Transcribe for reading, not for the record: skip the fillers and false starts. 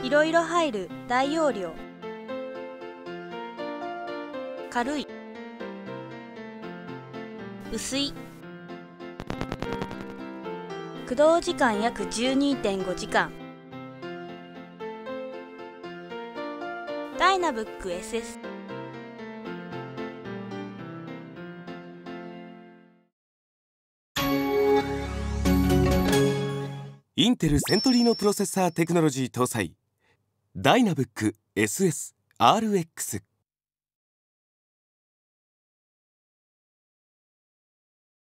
いろいろ入る大容量。軽い、薄い。駆動時間約 12.5 時間。ダイナブック SS。 インテルセントリーノプロセッサーテクノロジー搭載ダイナブック SS RX。